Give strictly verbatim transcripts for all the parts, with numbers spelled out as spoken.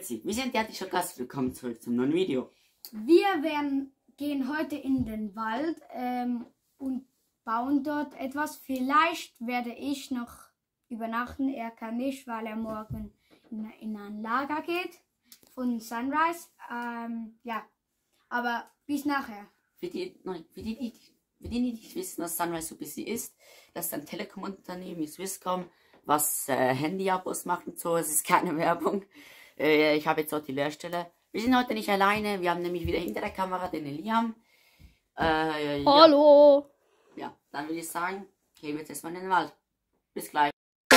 Grüezi, wir sind die schon Gast, willkommen zurück zum neuen Video. Wir werden, gehen heute in den Wald ähm, und bauen dort etwas. Vielleicht werde ich noch übernachten, er kann nicht, weil er morgen in, in ein Lager geht von Sunrise. Ähm, ja, aber bis nachher. Für die, für die, die, für die, die nicht wissen, was Sunrise so busy ist, das ist ein Telekom-Unternehmen wie Swisscom, was äh, Handy-Abos macht und so. Es ist keine Werbung. Äh, ich habe jetzt auch die Lehrstelle. Wir sind heute nicht alleine. Wir haben nämlich wieder hinter der Kamera den Eliam. Äh, Hallo. Ja. ja, dann würde ich sagen, gehen wir jetzt erstmal in den Wald. Bis gleich.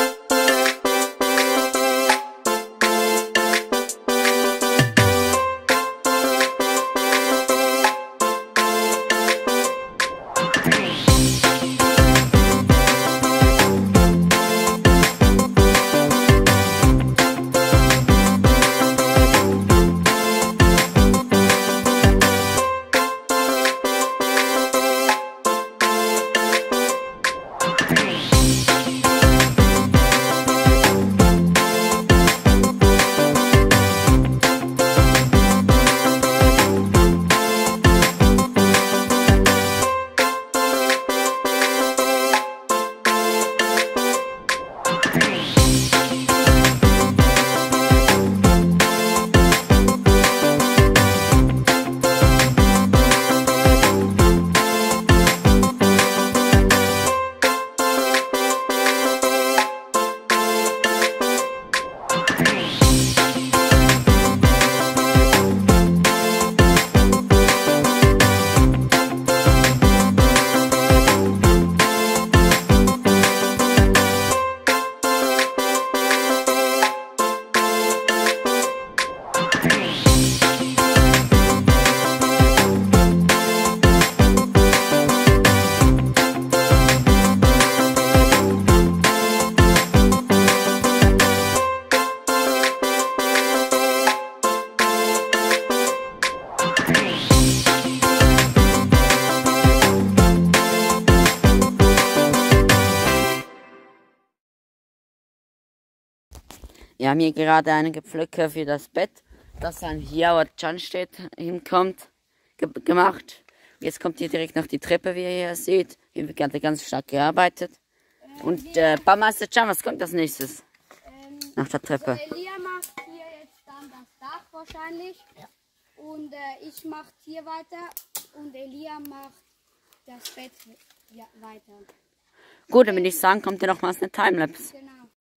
Wir haben hier gerade einige Pflöcke für das Bett, das an hier, wo Can steht, hinkommt, ge gemacht. Jetzt kommt hier direkt noch die Treppe, wie ihr hier seht. Hier wird gerade ganz stark gearbeitet. Und äh, Baumeister Can, was kommt als nächstes? Ähm, nach der Treppe. Also Elia macht hier jetzt dann das Dach wahrscheinlich. Ja. Und äh, ich mache hier weiter und Elia macht das Bett ja, weiter. Gut, dann würde ich sagen, kommt hier nochmals eine Timelapse. Genau.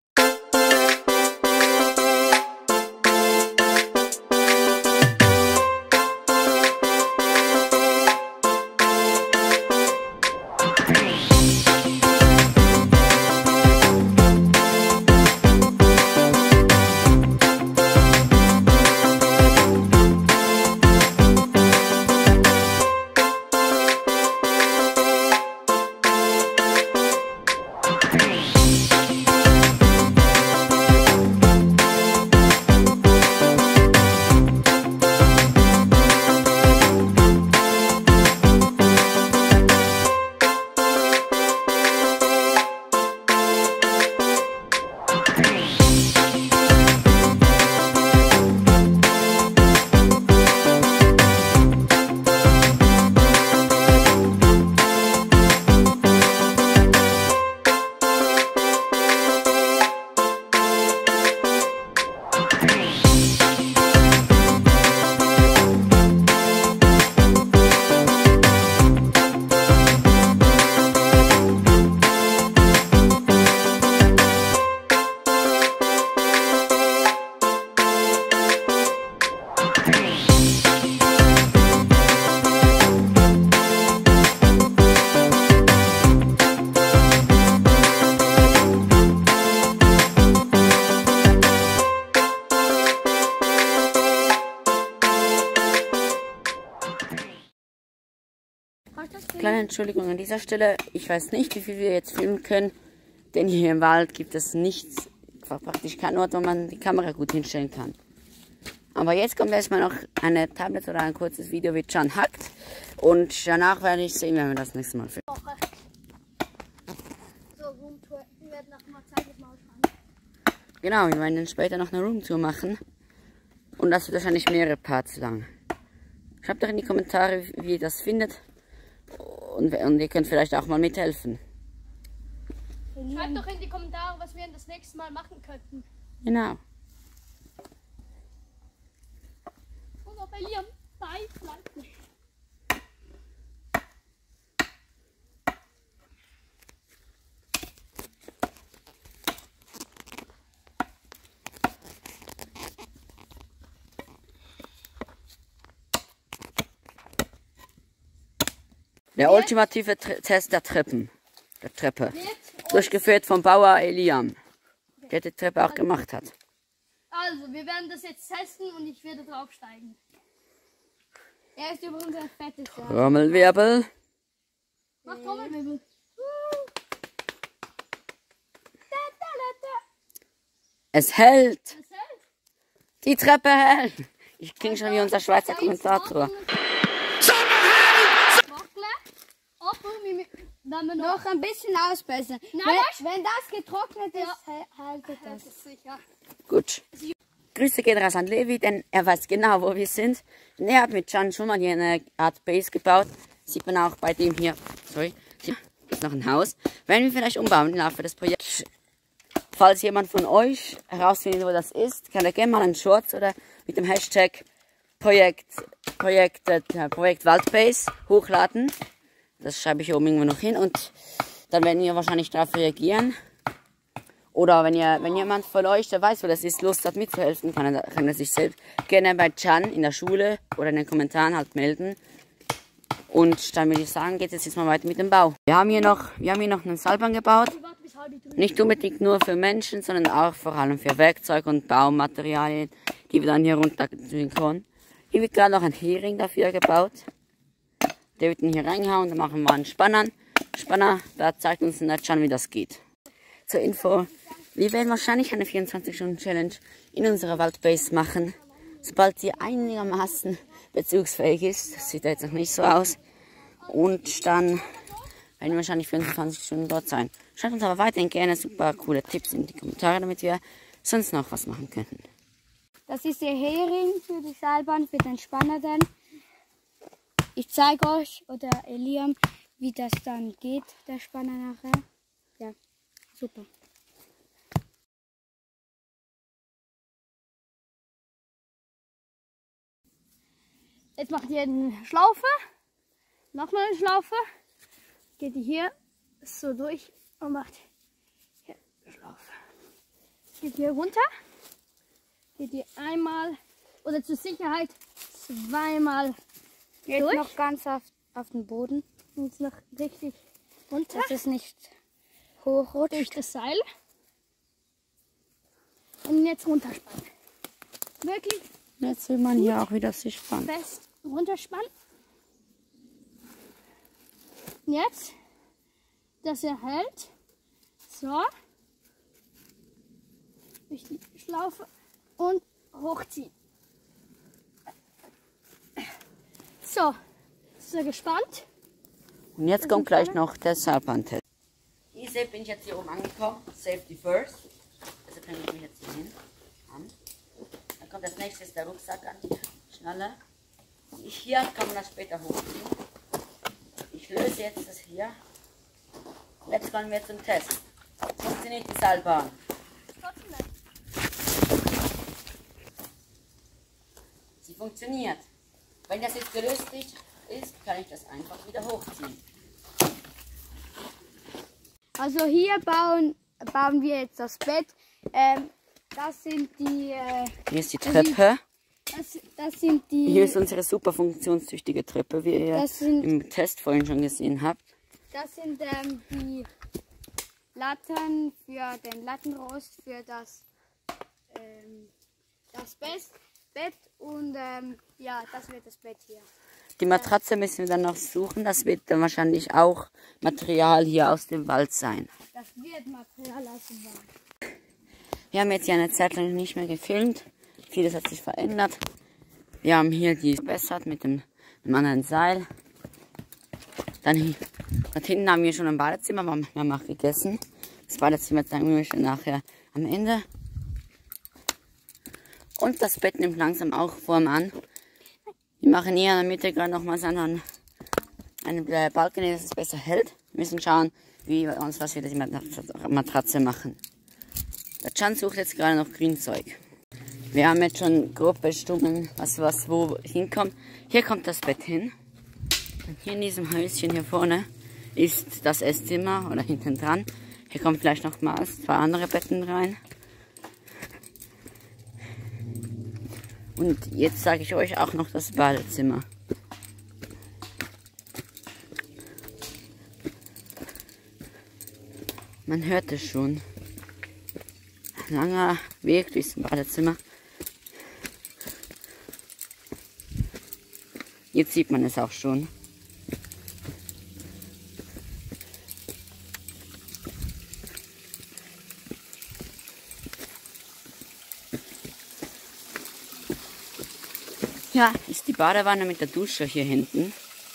Kleine Entschuldigung an dieser Stelle. Ich weiß nicht, wie viel wir jetzt filmen können, denn hier im Wald gibt es nichts, praktisch keinen Ort, wo man die Kamera gut hinstellen kann. Aber jetzt kommt erstmal noch eine Tablet oder ein kurzes Video, wie Can hackt. Und danach werde ich sehen, wenn wir das nächste Mal filmen. So, Roomtour. werden noch mal zeigen, mal schauen. Genau, wir werden dann später noch eine Roomtour machen. Und das wird wahrscheinlich mehrere Parts lang. Schreibt doch in die Kommentare, wie ihr das findet. Und, und ihr könnt vielleicht auch mal mithelfen. Schreibt doch in die Kommentare, was wir das nächste Mal machen könnten. Genau. Und ob Eliam bei bleibt nicht. Der ultimative Tre Test der Treppen. Der Treppe. Durchgeführt vom Bauer Eliam. Der die Treppe auch gemacht hat. Also, wir werden das jetzt testen und ich werde draufsteigen. Er ist übrigens ein fettes Jahr. Trommelwirbel. Mach Trommelwirbel. Es hält. Das hält. Die Treppe hält. Ich klinge schon wie unser Schweizer Kommentator. Wenn wir Noch ein bisschen ausbessern. Nein, wenn, wenn das getrocknet ist, Ja. haltet das das. ist sicher. Gut. Grüße gehen raus an Levi, denn er weiß genau, wo wir sind. Und er hat mit Can schon mal hier eine Art Base gebaut. Sieht man auch bei dem hier. Sorry. Hier ist noch ein Haus. Werden wir vielleicht umbauen im Laufe des Projekts. Falls jemand von euch herausfindet, wo das ist, kann er gerne mal einen Shorts oder mit dem Hashtag Projekt, Projekt, äh, Projekt Waldbase hochladen. Das schreibe ich oben irgendwo noch hin und dann werden wir wahrscheinlich darauf reagieren. Oder wenn ihr, wenn jemand von euch, der weiß, wo das ist, Lust hat mitzuhelfen, kann er, kann er sich selbst gerne bei Can in der Schule oder in den Kommentaren halt melden. Und dann würde ich sagen, geht es jetzt mal weiter mit dem Bau. Wir haben hier noch, wir haben hier noch einen Seilbahn gebaut. Nicht unbedingt nur für Menschen, sondern auch vor allem für Werkzeug und Baumaterialien, die wir dann hier runter tun können. Hier wird gerade noch ein Hering dafür gebaut. Der wird ihn hier reingehauen, dann machen wir einen Spanner. Spanner, da zeigt uns in der Can, wie das geht. Zur Info, wir werden wahrscheinlich eine vierundzwanzig Stunden Challenge in unserer Waldbase machen, sobald sie einigermaßen bezugsfähig ist. Das sieht jetzt noch nicht so aus. Und dann werden wir wahrscheinlich vierundzwanzig Stunden dort sein. Schreibt uns aber weiterhin gerne super coole Tipps in die Kommentare, damit wir sonst noch was machen könnten. Das ist der Hering für die Seilbahn, für den Spanner dann. Ich zeige euch, oder Eliam, wie das dann geht, der Spanner nachher. Ja, super. Jetzt macht ihr eine Schlaufe. Nochmal eine Schlaufe. Geht ihr hier so durch und macht hier eine Schlaufe. Geht hier runter. Geht ihr einmal oder zur Sicherheit zweimal Jetzt durch. noch ganz auf, auf den Boden, Jetzt noch richtig runter. dass es nicht hochrutscht. Durch das Seil. Und jetzt runterspannen. Wirklich Jetzt will man hier auch wieder sich spannen. fest runterspannen. Und jetzt, dass er hält. So. Durch die Schlaufe und hochziehen. So. Ist er gespannt? Und jetzt kommt gleich noch der Seilbahntest. Diese bin ich jetzt hier oben angekommen. Safety first. Also bringe ich mich jetzt hier hin. An. Dann kommt als nächstes der Rucksack an die Schnalle. Ich hier kann man das später hochziehen. Ich löse jetzt das hier. Jetzt kommen wir zum Test. Funktioniert die Seilbahn? Sie funktioniert. Wenn das jetzt gelöst ist, kann ich das einfach wieder hochziehen. Also hier bauen, bauen wir jetzt das Bett. Ähm, das sind die, äh, Hier ist die Treppe. das, das sind die, Hier ist unsere super funktionstüchtige Treppe, wie ihr Das sind- im Test vorhin schon gesehen habt. das sind ähm, die Latten für den Lattenrost, für das, ähm, das Bett, Bett und ähm, ja, das wird das Bett hier. Die Matratze müssen wir dann noch suchen. Das wird dann wahrscheinlich auch Material hier aus dem Wald sein. Das wird Material aus dem Wald. Wir haben jetzt hier eine Zeit lang nicht mehr gefilmt. Vieles hat sich verändert. Wir haben hier die verbessert mit dem, dem anderen Seil. Dann hier, dort hinten haben wir schon ein Badezimmer, aber wir haben auch gegessen. Das Badezimmer zeigen wir schon nachher am Ende. Und das Bett nimmt langsam auch Form an. Wir machen hier in der Mitte gerade nochmals einen, einen Balken, dass es besser hält. Wir müssen schauen, wie wir uns was wir das die Matratze machen. Der Can sucht jetzt gerade noch Grünzeug. Wir haben jetzt schon grob bestimmt, was, was wo hinkommt. Hier kommt das Bett hin. Und hier in diesem Häuschen hier vorne ist das Esszimmer oder hinten dran. Hier kommen vielleicht noch mal zwei andere Betten rein. Und jetzt sage ich euch auch noch das Badezimmer. Man hört es schon. Langer Weg durchs Badezimmer. Jetzt sieht man es auch schon. Ja, ist die Badewanne mit der Dusche hier hinten.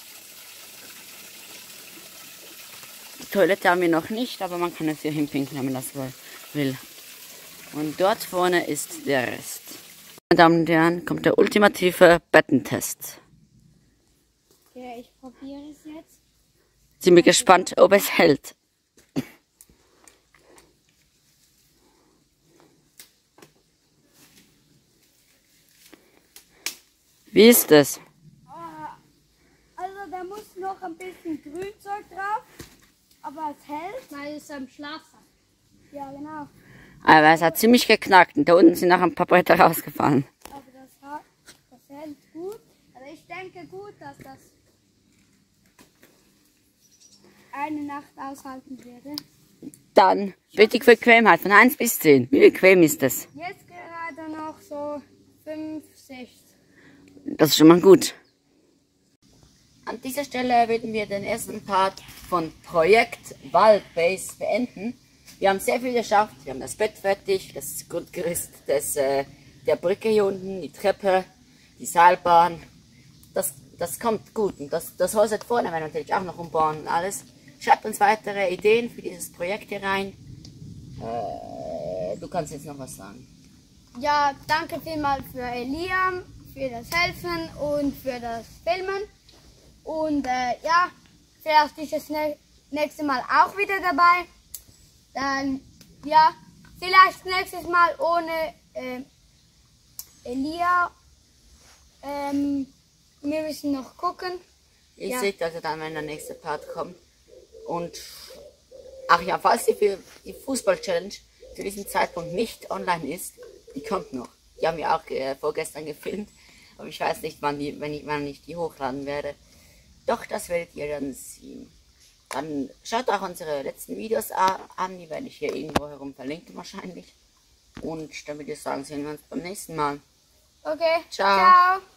Die Toilette haben wir noch nicht, aber man kann es hier hinpinkeln, wenn man das will. Und dort vorne ist der Rest. Meine Damen und Herren, kommt der ultimative Bettentest. Okay, ich probiere es jetzt. Sind wir gespannt, ob es hält. Wie ist es? Also da muss noch ein bisschen Grünzeug drauf, aber es hält. Weil es am Schlafsack. Ja, genau. Aber es hat ziemlich geknackt und da unten sind noch ein paar Bretter rausgefallen. Aber das, hat, das hält gut. Also ich denke gut, dass das eine Nacht aushalten würde. Dann bitte die Bequemheit von eins bis zehn. Wie bequem ist das? Jetzt gerade noch so fünf, sechs. Das ist schon mal gut. An dieser Stelle würden wir den ersten Part von Projekt Waldbase beenden. Wir haben sehr viel geschafft. Wir haben das Bett fertig, das Grundgerüst des, äh, der Brücke hier unten, die Treppe, die Seilbahn. Das, das kommt gut. Und das, das Haus vorne werden wir natürlich auch noch umbauen und alles. Schreibt uns weitere Ideen für dieses Projekt hier rein. Äh, du kannst jetzt noch was sagen. Ja, danke vielmals für Eliam, für das Helfen und für das Filmen. Und äh, ja, vielleicht ist das ne nächste Mal auch wieder dabei. Dann, ja, vielleicht nächstes Mal ohne äh, Elia. Ähm, wir müssen noch gucken. Ihr Ja. seht also dann, wenn der nächste Part kommt. Und, ach ja, falls die, für die Fußball-Challenge zu diesem Zeitpunkt nicht online ist, die kommt noch. Die haben wir auch äh, vorgestern gefilmt. Aber ich weiß nicht, wann, die, wenn ich, wann ich die hochladen werde. Doch, das werdet ihr dann sehen. Dann schaut auch unsere letzten Videos an, die werde ich hier irgendwo herum verlinken wahrscheinlich. Und dann würde ich sagen, sehen wir uns beim nächsten Mal. Okay, Ciao. ciao.